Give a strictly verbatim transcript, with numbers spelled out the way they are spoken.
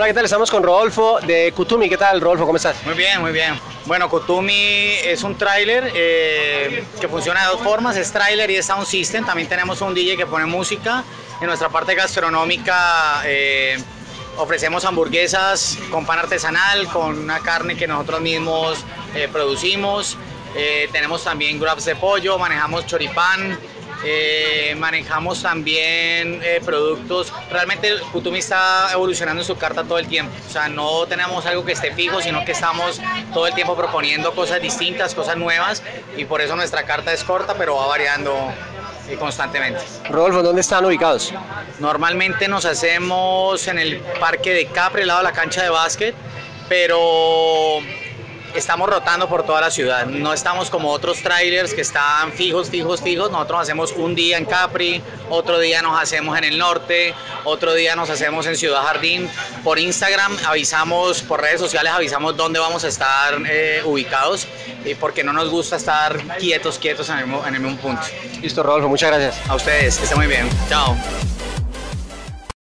Hola, ¿qué tal? Estamos con Rodolfo de Kutumi. ¿Qué tal, Rodolfo? ¿Cómo estás? Muy bien, muy bien. Bueno, Kutumi es un tráiler eh, que funciona de dos formas, es tráiler y es sound system. También tenemos un D J que pone música. En nuestra parte gastronómica eh, ofrecemos hamburguesas con pan artesanal, con una carne que nosotros mismos eh, producimos. Eh, tenemos también wraps de pollo, manejamos choripán. Eh, manejamos también eh, productos. Realmente Kutumi está evolucionando en su carta todo el tiempo, o sea, no tenemos algo que esté fijo, sino que estamos todo el tiempo proponiendo cosas distintas, cosas nuevas, y por eso nuestra carta es corta, pero va variando eh, constantemente. Rodolfo, ¿dónde están ubicados? Normalmente nos hacemos en el parque de Capri, al lado de la cancha de básquet, pero estamos rotando por toda la ciudad, no estamos como otros trailers que están fijos, fijos, fijos. Nosotros hacemos un día en Capri, otro día nos hacemos en el norte, otro día nos hacemos en Ciudad Jardín. Por Instagram avisamos, por redes sociales avisamos dónde vamos a estar eh, ubicados, eh, porque no nos gusta estar quietos, quietos en el, mismo, en el mismo punto. Listo, Rodolfo, muchas gracias. A ustedes, que estén muy bien, chao.